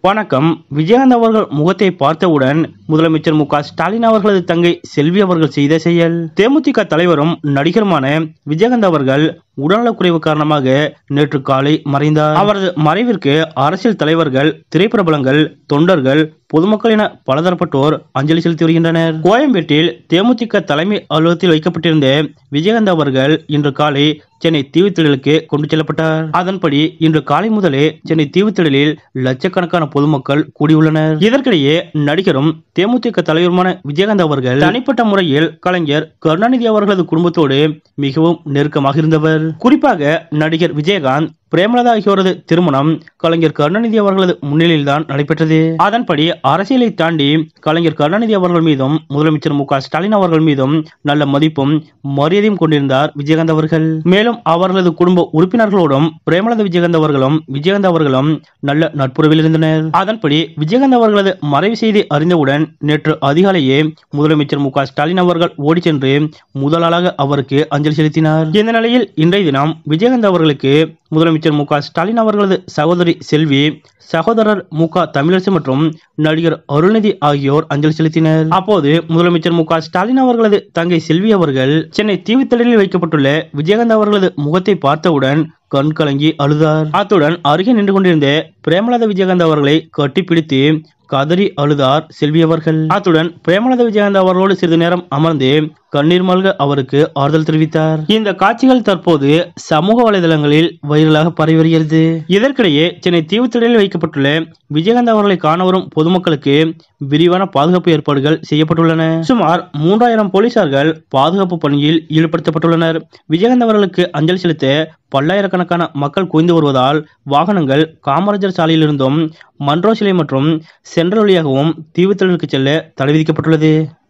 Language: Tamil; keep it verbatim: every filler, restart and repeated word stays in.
வணக்கம். விஜயகாந்த் அவர்கள் முகத்தை பார்த்தவுடன் முதலமைச்சர் மு க ஸ்டாலின் அவர்களது தங்கை செல்வி அவர்கள் செய்த செயல். தேமுதிக தலைவரும் நடிகருமான விஜயகாந்த் அவர்கள் உடல்நலக்குறைவு காரணமாக நேற்று காலை மறைந்தார். அவரது மறைவிற்கு அரசியல் தலைவர்கள், திரைப்பிரபலங்கள், தொண்டர்கள், பொதுமக்கள் என பலதரப்பட்டோர் அஞ்சலி செலுத்தி வருகின்றனர். கோயம்பேட்டில் தேமுதிக தலைமை அலுவலகத்தில் வைக்கப்பட்டிருந்த விஜயகாந்த் அவர்கள் இன்று காலை சென்னை தீவுத்திடலுக்கு கொண்டு செல்லப்பட்டார். அதன்படி இன்று காலை முதலே சென்னை தீவுத்திடலில் லட்சக்கணக்கான பொதுமக்கள் கூடியுள்ளனர். இதற்கிடையே நடிகரும் தேமுதிக தலைவருமான விஜயகாந்த் அவர்கள் தனிப்பட்ட முறையில் கலைஞர் கருணாநிதி அவர்களது குடும்பத்தோடு மிகவும் நெருக்கமாக இருந்தவர். குறிப்பாக நடிகர் விஜயகாந்த், பிரேமலதா ஆகியோரது திருமணம் கலைஞர் கருணாநிதி அவர்களது முன்னிலையில்தான் நடைபெற்றது. அதன்படி அரசியலை தாண்டி கலைஞர் கருணாநிதி அவர்கள் மீதும் முதலமைச்சர் மு க ஸ்டாலின் அவர்கள் மீதும் நல்ல மதிப்பும் மரியாதையும் கொண்டிருந்தார் விஜயகாந்த் அவர்கள். மேலும் அவர்களது குடும்ப உறுப்பினர்களோடும் பிரேமலதா விஜயகாந்த் அவர்களும் விஜயகாந்த் அவர்களும் நல்ல நட்புறவில் இருந்தனர். அதன்படி விஜயகாந்த் அவர்களது மறைவு செய்தி அறிந்தவுடன் நேற்று அதிகாலையே முதலமைச்சர் மு க ஸ்டாலின் அவர்கள் ஓடி சென்று முதலாளாக அவருக்கு அஞ்சலி செலுத்தினார். இந்த நிலையில் இன்றைய தினம் விஜயகாந்த் அவர்களுக்கு முதலமைச்சர் மு க ஸ்டாலின் அவர்களது சகோதரி செல்வி, சகோதரர் மு க தமிழரசு மற்றும் நடிகர் அருள்நிதி ஆகியோர் அஞ்சலி செலுத்தினர். அப்போது முதலமைச்சர் மு க ஸ்டாலின் அவர்களது தங்கை செல்வி அவர்கள் சென்னை தீவுத்திடலில் வைக்கப்பட்டுள்ள விஜயகாந்த் அவர்களது முகத்தை பார்த்தவுடன் கண் கலங்கி அழுதார். அத்துடன் அருகே நின்று கொண்டிருந்த பிரேமலதா விஜயகாந்த் அவர்களை கட்டிப்பிடித்து கதறி அழுதார் செல்வி அவர்கள். அத்துடன் பிரேமலதா விஜயகாந்த் அவர்களோடு சிறிது நேரம் அமர்ந்து கண்ணீர் மல்க அவருக்கு ஆறுதல் தெரிவித்தார். இந்த காட்சிகள் தற்போது சமூக வலைதளங்களில் வைரலாக பரவி வருகிறது. இதற்கிடையே சென்னை தீவுத்திடலில் வைக்கப்பட்டுள்ள விஜயகாந்த் அவர்களை காண வரும் பொதுமக்களுக்கு விரிவான பாதுகாப்பு ஏற்பாடுகள் செய்யப்பட்டுள்ளன. சுமார் மூன்றாயிரம் போலீசார்கள் பாதுகாப்பு பணியில் ஈடுபடுத்தப்பட்டுள்ளனர். விஜயகாந்த் அவர்களுக்கு அஞ்சலி செலுத்த பல்லாயிரக்கணக்கான மக்கள் குவிந்து வருவதால் வாகனங்கள் காமராஜர் சாலையிலிருந்தும் மன்றோ சிலை மற்றும் சென்ட்ரல் வழியாகவும் தீவுத்திடலுக்கு செல்ல தடை விதிக்கப்பட்டுள்ளது.